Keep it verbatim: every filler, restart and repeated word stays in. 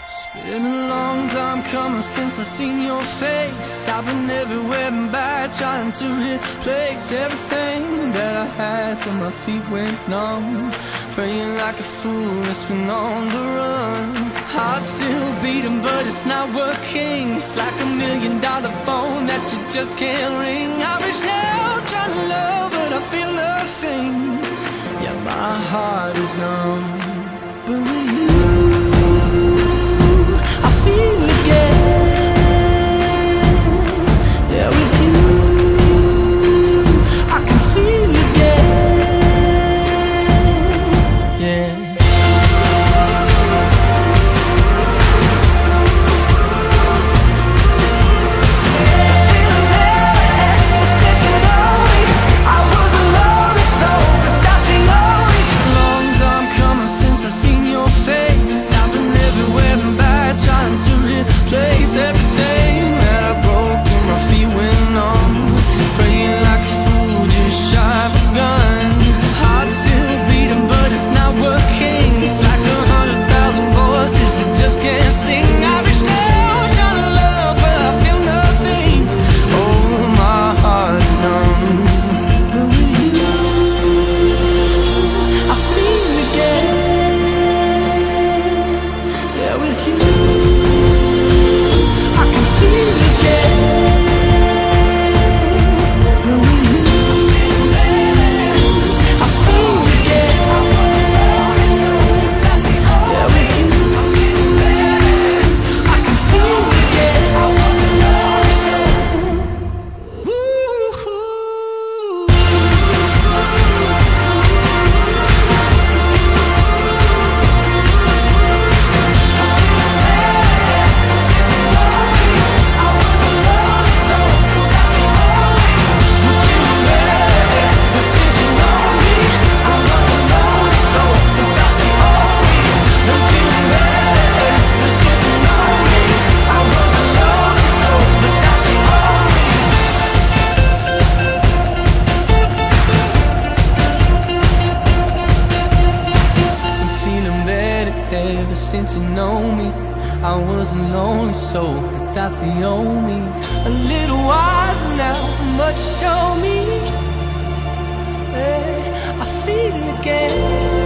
It's been a long time coming since I seen your face. I've been everywhere and back, trying to replace everything that I had till my feet went numb. Praying like a fool, it's been on the run. Heart still beating, but it's not working. It's like a million dollar phone that you just can't ring. I reached out trying to love, but I feel nothing. Yeah, my heart is numb. But with you, I feel again. Yeah, with you, I can feel again. Yeah. Place everything that I broke till my feet went numb. Praying like a fool, just shy of a gun. Heart still beating, but it's not working. It's like a hundred thousand voices that just can't sing. I reached out trying to love, but I feel nothing. Oh, my heart is numb. But with you, I feel again. Yeah, with you, ever since you know me, I was a lonely soul, but that's the only. A little wiser now from what you showed me. Hey, I feel again.